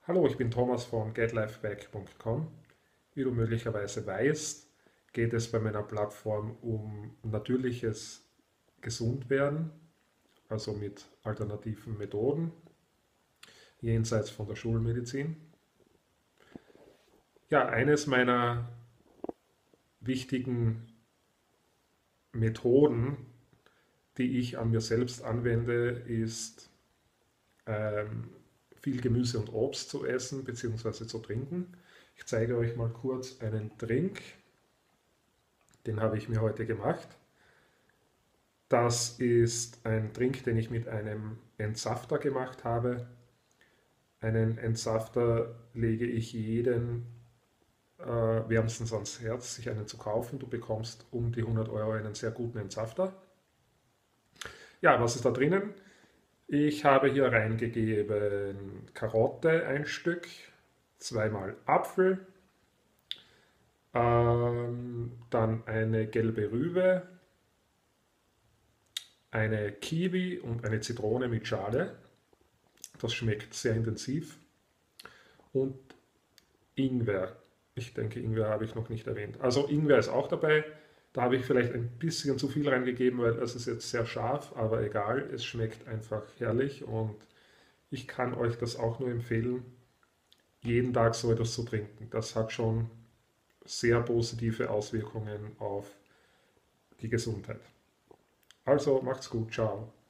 Hallo, ich bin Thomas von getlifeback.com. Wie du möglicherweise weißt, geht es bei meiner Plattform um natürliches Gesundwerden, also mit alternativen Methoden, jenseits von der Schulmedizin. Ja, eines meiner wichtigen Methoden, die ich an mir selbst anwende, ist ähm, viel Gemüse und Obst zu essen bzw. zu trinken. Ich zeige euch mal kurz einen Drink, den habe ich mir heute gemacht. Das ist ein Drink, den ich mit einem Entsafter gemacht habe. Einen Entsafter lege ich jedem wärmstens ans Herz, sich einen zu kaufen. Du bekommst um die 100 € einen sehr guten Entsafter. Ja, was ist da drinnen? Ich habe hier reingegeben Karotte ein Stück, zweimal Apfel, dann eine gelbe Rübe, eine Kiwi und eine Zitrone mit Schale. Das schmeckt sehr intensiv. Und Ingwer. Ich denke, Ingwer habe ich noch nicht erwähnt. Also Ingwer ist auch dabei. Da habe ich vielleicht ein bisschen zu viel reingegeben, weil es ist jetzt sehr scharf, aber egal, es schmeckt einfach herrlich und ich kann euch das auch nur empfehlen, jeden Tag so etwas zu trinken. Das hat schon sehr positive Auswirkungen auf die Gesundheit. Also macht's gut, ciao.